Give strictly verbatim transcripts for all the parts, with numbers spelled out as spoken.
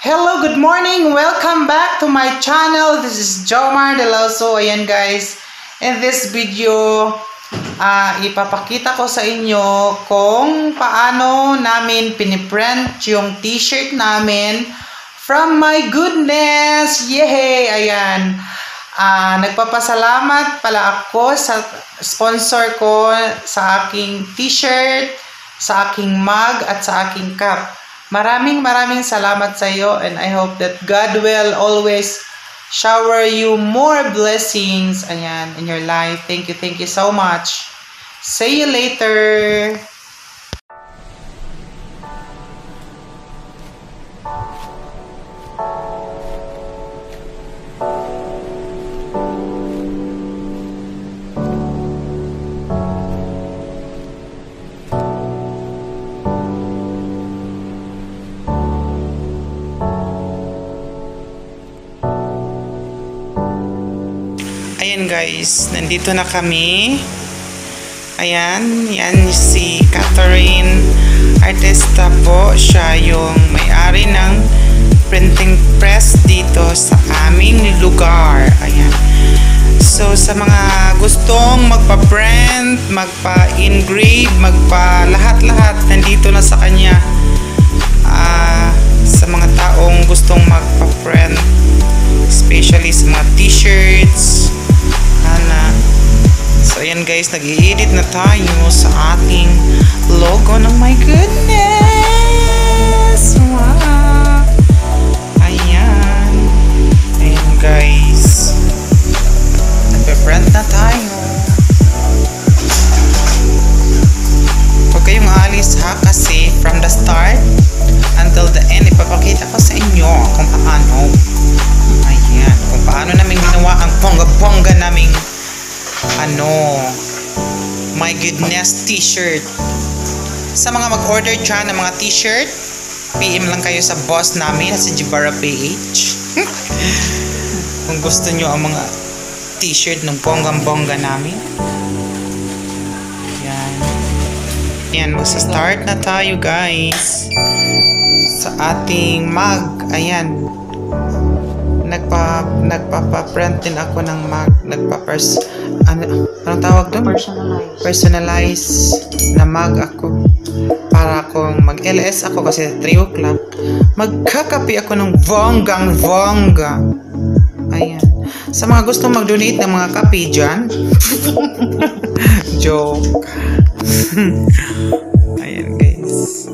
Hello, good morning. Welcome back to my channel. This is Jomar Deloso. Ayan guys, in this video, uh, ipapakita ko sa inyo kung paano namin piniprint yung t-shirt namin from my goodness. Yay! Ayan. Uh, nagpapasalamat pala ako sa sponsor ko sa aking t-shirt, sa aking mug, at sa aking cup. Maraming maraming salamat sa iyo, and I hope that God will always shower you more blessings ayan, in your life. Thank you, thank you so much. See you later. Ayan guys, nandito na kami. Ayan, yan si Catherine Artista po. Siya yung may-ari ng printing press dito sa aming lugar. Ayan. So, sa mga gustong magpa-print, magpa-engrave, magpa-lahat-lahat, nandito na sa kanya. Uh, sa mga taong gustong magpa-print, especially sa mga t-shirts, Ana. So ayan guys, nag-i-edit na tayo sa ating logo ng my goodness. Wow. Ayan. Ayan guys, nagpe-print na tayo. Huwag kayong alis ha, kasi from the start until the end, ipapakita ko sa inyo kung paano. Ayan, kung paano namin ginawa ang bongga-bongga naming ano, my goodness t-shirt. Sa mga mag-order dyan ng mga t-shirt, P M lang kayo sa boss namin, si Jibara P H. Kung gusto nyo ang mga t-shirt ng bonggang-bongga namin. Ayan. Ayan, magsa-start na tayo guys sa ating mug. Ayan, nagpa nagpapa-print din ako ng mug, nagpa-pers ano anong tawag doon? Personalize. Personalize na mug ako para akong mag-L S ako kasi three o'clock magkakape ako ng bonggang bongga. Ayan, sa mga gustong mag-donate ng mga kape dyan. Joke. Ayan guys,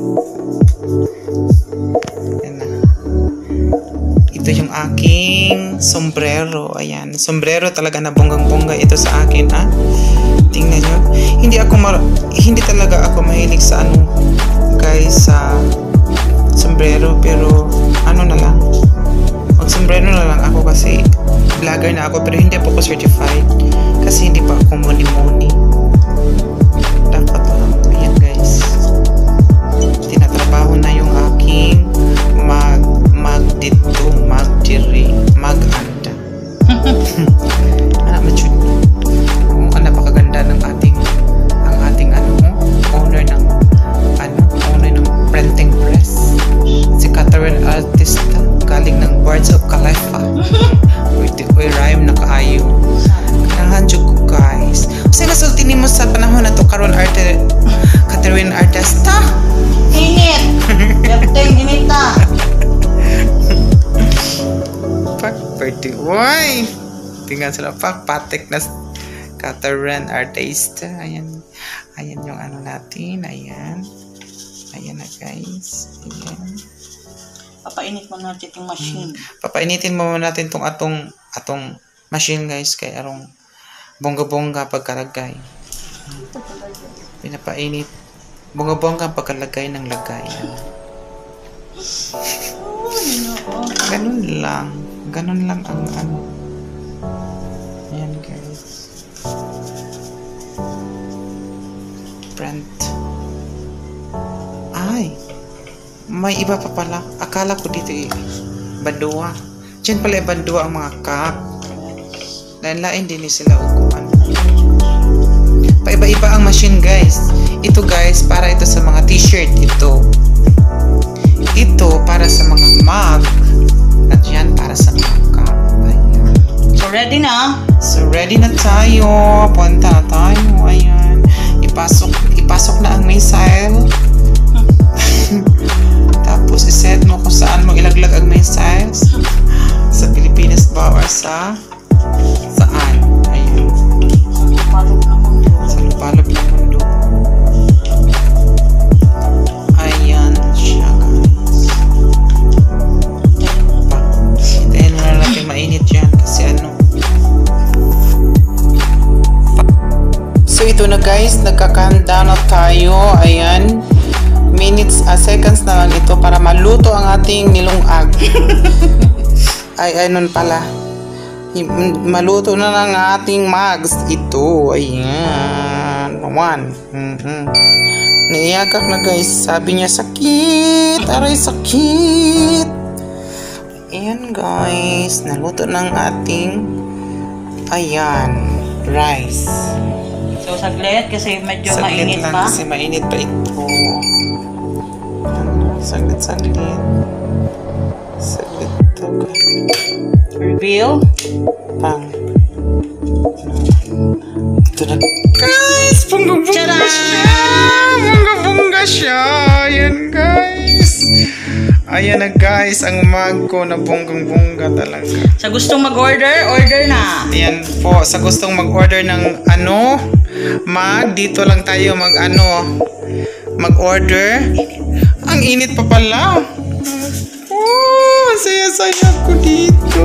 ayan na. Ito yung aking sombrero. Ayan, sombrero talaga na bonggang-bongga ito sa akin, ah. Tingnan nyo. Hindi ako mar hindi talaga ako mahilig sa ano, guys, sa sombrero, pero ano na lang. Mag sombrero na lang ako kasi vlogger na ako, pero hindi ako certified kasi hindi pa ako muni-muni. Dapat lang. Ayan guys, tinatrabaho na yung aking mag mag dito, mag diri, mag anda. Anak mo chud. Ang napakaganda ng ating ang ating ano, owner ng ano, owner ng printing press. Si Catherine Artista, galing ng Birds of Khalifa. Uy, uy, rhyme na kaayo. Kailangan jud ko guys. Kasi nasulti nimo sa panahon na to karon arte Catherine Artista. Init. Pwedeng inita. Pwede. Uy! Tingnan sila pa. Patek na Catherine Artista. Ayan. Ayan yung ano natin. Ayan. Ayan na guys. Ayan. Papainit mo natin itong machine. Hmm. Papainitin mo natin itong atong atong machine guys. Kay arong bongga-bongga pagkalagay. Pinapainit. Bongga-bongga pagkalagay ng lagay. Ganun lang. Ganun lang ang ano. Ayan guys. Print. Ay, may iba pa pala. Akala ko dito eh, bandua. Diyan pala bandua ang mga cup. Lain-lain din sila uguan. Paiba-iba ang machine guys. Ito guys, para ito sa mga t-shirt. Ito. Ito para sa mga mug. ready na. So, ready na tayo. Punta na tayo. Ayan. Ipasok, ipasok na ang missile. Tapos, iset mo kung saan mo ilaglag ang missiles. Sa Pilipinas ba or sa saan? Ayan. Sa lupalop ng mundo. Sa lupalop ng mundo. Ayan siya, guys. Hintayin mo na natin mainit yan kasi ano. So ito na guys, nagkakahanda na tayo. Ayan. Minutes, uh, seconds na lang ito para maluto ang ating nilungag. Ay, ay, nun pala. Maluto na ng ating mags. Ito, ayan. One. Mm-hmm. Naiyagak na guys. Sabi niya, sakit. Aray, sakit. Ayan guys. Naluto ng ating, ayan, rice. So, saglit kasi medyo Saglit mainit lang pa. kasi mainit pa ito. Saglit, saglit. Saglit ito. Reveal. Pang. Ito na. Guys! Bunga-bunga siya! Bunga-bunga siya! Ayan guys! Ayan na guys, ang mag ko na bunggang-bunga talaga. Sa gustong mag-order, order na. Ayan po, sa gustong mag-order ng ano, mag, dito lang tayo mag-ano, mag-order. Ang init pa pala. Oh, saya-saya ko dito.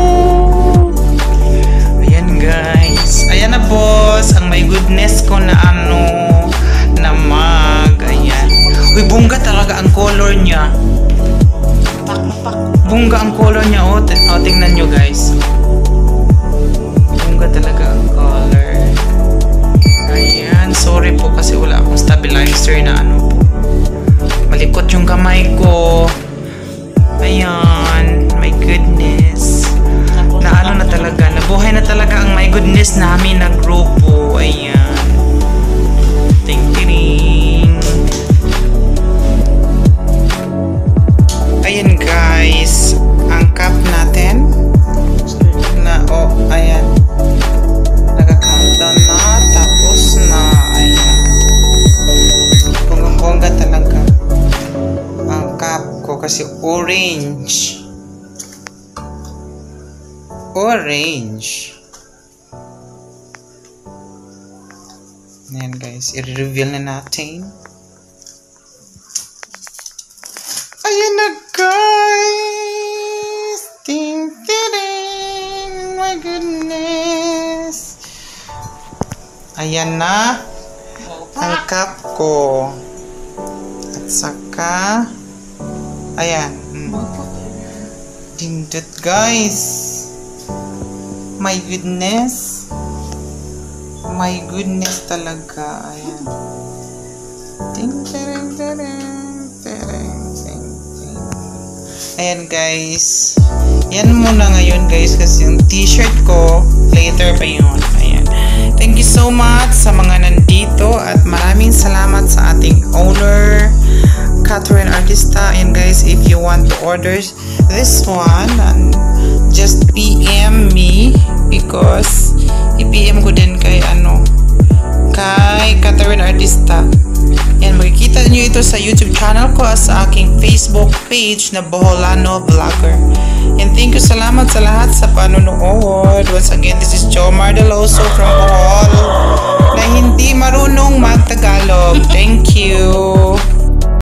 Ayan guys. Ayan na boss, ang my goodness ko na ano, na mag. Ayan. Uy, bungga talaga ang color niya. Pak, pak. Bungga ang color niya. Oh, t- oh tingnan nyo guys. Bungga talaga ang color. Ayan, sorry po kasi wala akong stabilizer na ano po. Malikot yung kamay ko. Ayan, my goodness. Na ano na talaga, nabuhay na talaga ang my goodness namin na grupo. Ayan. Ting-tiring. Ayan guys, ang cup natin na, oh, ayan. Naka-countdown na, tapos na, ayan. Bongga-bongga talaga ang cup ko kasi orange. Orange. Ayan guys, i-reveal na natin. Ayan na guys! Ting tiring! My goodness! Ayan na ang cup ko. At saka ayan. Mm. Dindot guys! My goodness! My goodness talaga. Ayan. Ting tiring tiring tiring. Ayan guys. Yan muna ngayon guys kasi yung t-shirt ko later pa yun. Ayan. Thank you so much sa mga nandito at maraming salamat sa ating owner, Catherine Artista. And guys, if you want to order this one, just P M me because i-P M ko din kay ano, kay Catherine Artista. Yan, makikita nyo ito sa YouTube channel ko at sa aking Facebook page na Boholano Vlogger. And thank you, salamat sa lahat sa panonood. Once again, this is Jomar De Loso from Bohol na hindi marunong mag-Tagalog. Thank you.